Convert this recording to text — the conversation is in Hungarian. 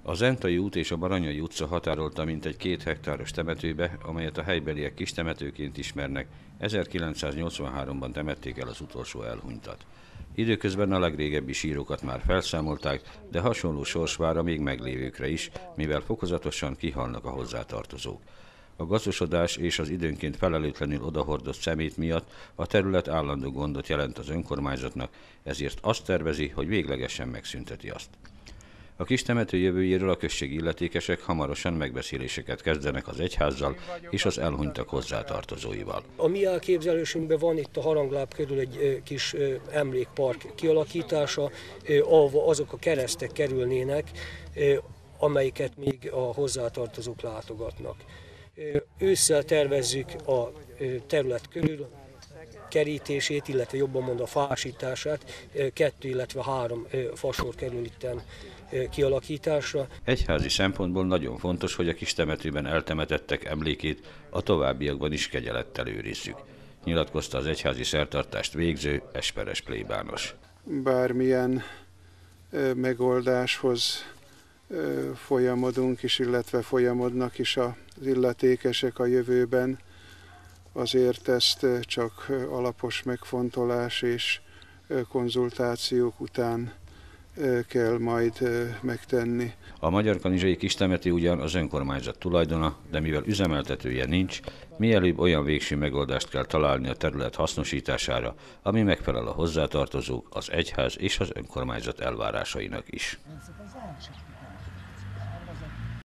A Zentai út és a Baranyai utca határolta mintegy 2 hektáros temetőbe, amelyet a helybeliek kis temetőként ismernek, 1983-ban temették el az utolsó elhunytat. Időközben a legrégebbi sírokat már felszámolták, de hasonló sors vár a még meglévőkre is, mivel fokozatosan kihalnak a hozzátartozók. A gazdosodás és az időnként felelőtlenül odahordozt szemét miatt a terület állandó gondot jelent az önkormányzatnak, ezért azt tervezi, hogy véglegesen megszünteti azt. A kistemető jövőjéről a községi illetékesek hamarosan megbeszéléseket kezdenek az egyházzal és az elhunytak hozzátartozóival. A mi elképzelésünkben van itt a Harangláb körül egy kis emlékpark kialakítása, ahol azok a keresztek kerülnének, amelyiket még a hozzátartozók látogatnak. Ősszel tervezzük a terület körül kerítését, illetve jobban mondva fásítását, 2, illetve 3 fasor kerül itten kialakításra. Egyházi szempontból nagyon fontos, hogy a kistemetőben eltemetettek emlékét a továbbiakban is kegyelettel őrizzük, nyilatkozta az egyházi szertartást végző Esperes plébános. Bármilyen megoldáshoz folyamodunk is, illetve folyamodnak is az illetékesek a jövőben, azért ezt csak alapos megfontolás és konzultációk után kell majd megtenni. A Magyarkanizsai kistemető ugyan az önkormányzat tulajdona, de mivel üzemeltetője nincs, mielőbb olyan végső megoldást kell találni a terület hasznosítására, ami megfelel a hozzátartozók, az egyház és az önkormányzat elvárásainak is.